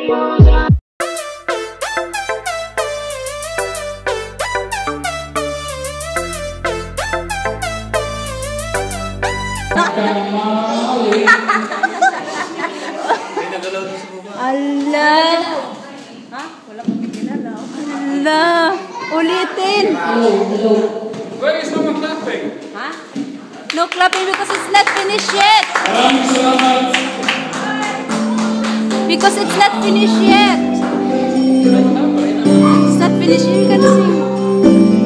Allah. Ha? Wala pang pinilalaw. Allah. Ulitin. Why is no one clapping? Ha? No clapping because it's not finished yet. Because it's not finished yet. It's not finished. You can sing.